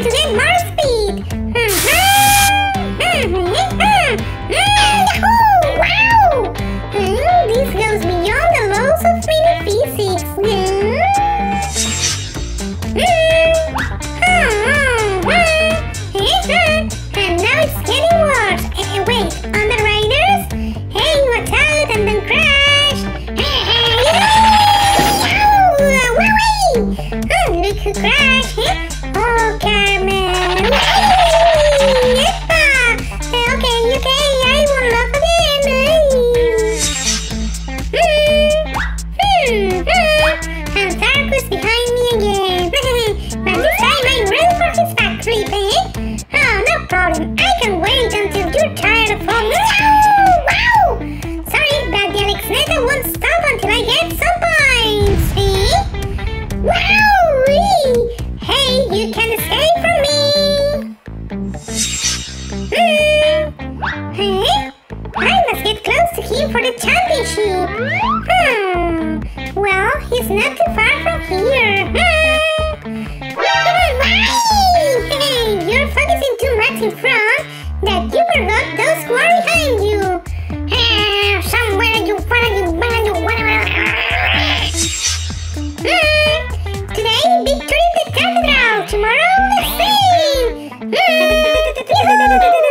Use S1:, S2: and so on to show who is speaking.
S1: to get more speed. Yahoo! Wow! This goes beyond the laws of mini physics. And now it's getting worse. Wait, on the riders? Hey, watch out and don't crash. Look who crashed. Oh, Carmen. Okay, I won't laugh again. And Tarkus behind me again. But this time I'm ready for his back flip, Oh, no problem. I can wait until you're tired of falling. Wow! Sorry, but the Alexneta won't stop until I get some points. Wow! Hey, you can escape from me. I must get close to him for the championship. Well, he's not too far from here. You're focusing too much in front that you forgot those who are behind you. Somewhere you wanna. Today, victory in the cathedral. Tomorrow, the same.